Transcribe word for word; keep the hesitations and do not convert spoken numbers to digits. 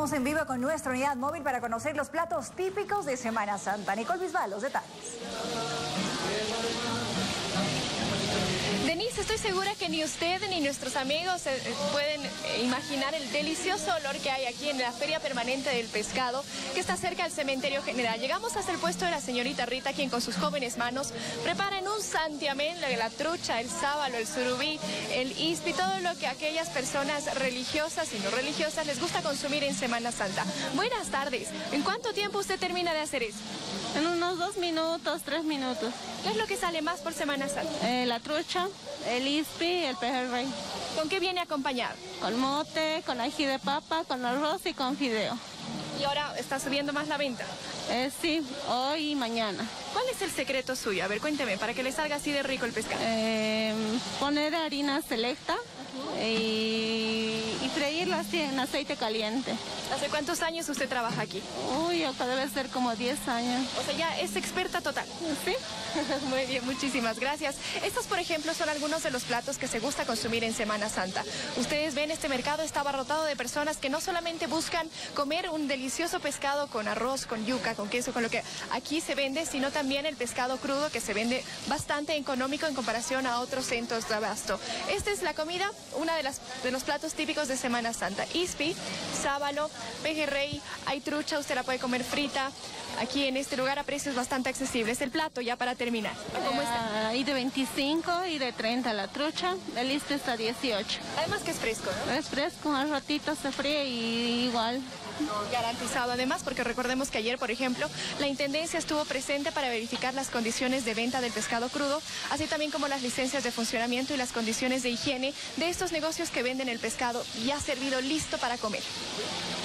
Vamos en vivo con nuestra unidad móvil para conocer los platos típicos de Semana Santa. Nicole Bisbal, los detalles. Denise, estoy segura que ni usted ni nuestros amigos eh, pueden imaginar el delicioso olor que hay aquí en la Feria Permanente del Pescado, que está cerca del Cementerio General. Llegamos hasta el puesto de la señorita Rita, quien con sus jóvenes manos prepara en un santiamén la, la trucha, el sábalo, el surubí, el ispi, todo lo que aquellas personas religiosas y no religiosas les gusta consumir en Semana Santa. Buenas tardes. ¿En cuánto tiempo usted termina de hacer eso? En unos dos minutos, tres minutos. ¿Qué es lo que sale más por Semana Santa? Eh, la trucha, el ispi, el pejerrey. ¿Con qué viene acompañado? Con mote, con ají de papa, con arroz y con fideo. ¿Y ahora está subiendo más la venta? Eh, sí, hoy y mañana. ¿Cuál es el secreto suyo? A ver, cuénteme, para que le salga así de rico el pescado. Eh, poner harina selecta y, y freírla así en aceite caliente. ¿Hace cuántos años usted trabaja aquí? Uy, acá debe ser como diez años. O sea, ya es experta total. Sí. Muy bien, muchísimas gracias. Estos, por ejemplo, son algunos de los platos que se gusta consumir en Semana Santa. Ustedes ven, este mercado está abarrotado de personas que no solamente buscan comer un delicioso pescado con arroz, con yuca, con queso, con lo que aquí se vende, sino también el pescado crudo, que se vende bastante económico en comparación a otros centros de abasto. Esta es la comida, una de, las, de los platos típicos de Semana Santa. Ispi, sábalo, pejerrey, hay trucha, usted la puede comer frita. Aquí en este lugar a precios bastante accesibles. El plato, ya para terminar, ¿cómo está? Uh, y de veinticinco y de treinta la trucha, el ispi está dieciocho. Además que es fresco, ¿no? Es fresco, al ratito se fríe y igual. Garantizado además, porque recordemos que ayer, por ejemplo, la Intendencia estuvo presente para verificar las condiciones de venta del pescado crudo, así también como las licencias de funcionamiento y las condiciones de higiene de estos negocios que venden el pescado ya servido listo para comer.